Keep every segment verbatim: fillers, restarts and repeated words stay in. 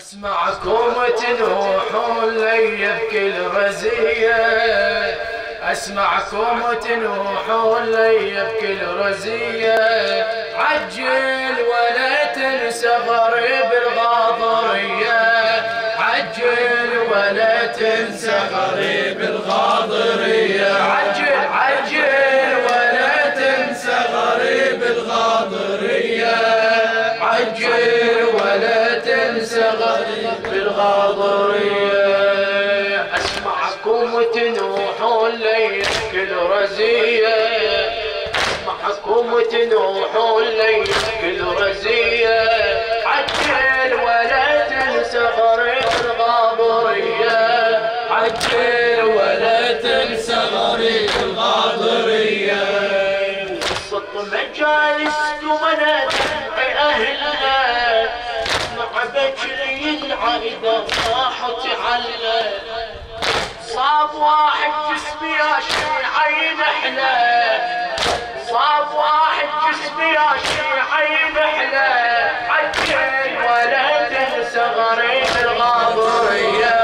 اسمعكم تنوحون لي بكل رزية، اسمعكم تنوحون لي بكل رزية. عجل ولا تنسى غريب الغاضرية، عجل ولا تنسى غريب الغاضرية. عجل عجل ولا تنسى غريب الغاضرية، عجل ولا تنسى غريب الغاضرية. اسمعكم تنوحون لي بكل رزية، اسمعكم تنوحون لي بكل رزية. عجل ولا تنسى غريب الغاضرية، عجل ولا تنسى غريب الغاضرية. وسط مجالس ومنازل أهلها، مع بجري العايدة صاحت على صاب واحد جسمي يا شيعين احلى، صاب واحد جسمي يا شيعين احلى. عجل ولا تنسى غريب الغاضرية،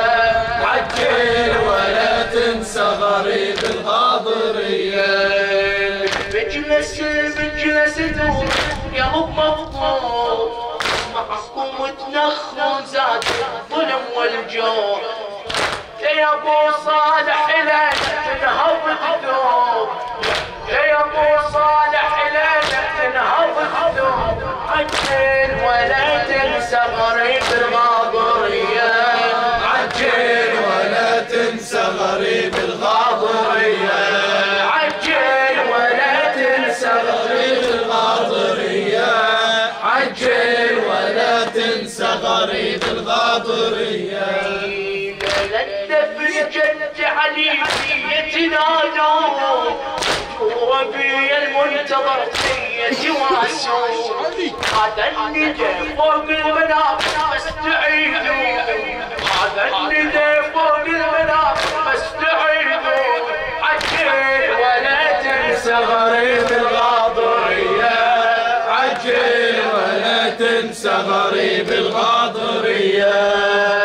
عجل ولا تنسى غريب الغاضرية. مجلس مجلس دوم يا ام مفضول، معكم تنخون زاد الظلم والجور. يا ابو صالح لين تنهض تدوم، يا ابو صالح لين تنهض تدوم. عجل ولا تنسى غريب الغاضرية، عجل ولا تنسى غريب الغاضرية. عجل ولا تنسى غريب الغاضرية، عجل ولا تنسى غريب الغاضرية. جد علي يتنادون، وربي المنتظر يتواسون. هذا الندى فوق المنام بس تعيدون، هذا الندى فوق المنام بس تعيدون. عجل ولا تنسى غريب الغاضرية، عجل ولا تنسى غريب الغاضرية.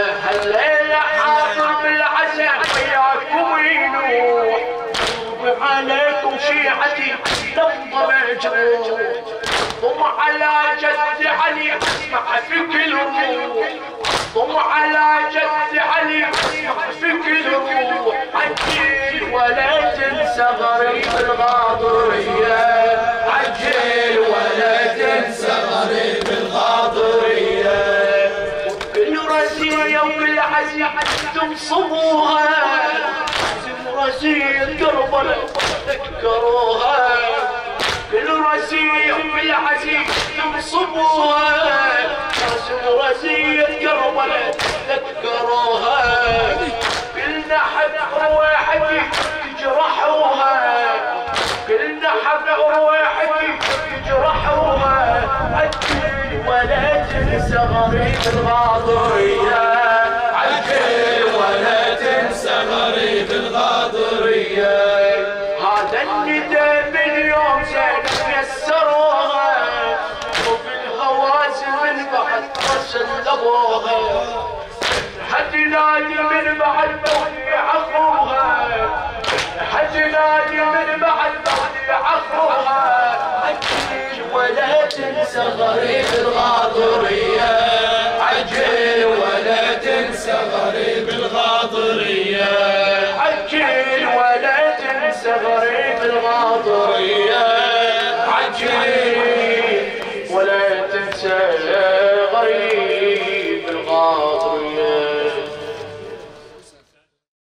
عليكم شيعتي لفظ مجروح، ضم على جد علي اسمع في كل روح، ضم على جد علي اسمع في كل روح. عجل ولا تنسى غريب الغاضرية، عجل ولا تنسى غريب الغاضرية. وكل رزية وكل عزية تنصبوها، رزية كربلاء تذكروها. كل رزية بالعزيز تنصبوها، رزية كربلاء تذكروها. كلنا حق واحد تجرحوها، كلنا حق واحد تجرحوها. عجل ولا تنسى غريب الغاضرية، عجل ولا تنسى غريب الغاضرية. هذا الندى من يوم زين يسروها، وفي الهوازن من بعد وسلبوها. حد نادي من بعد توديع اخوها، حد نادي من بعد توديع اخوها. عجل ولا تنسى غريب الغاضرية، عجل ولا تنسى غريب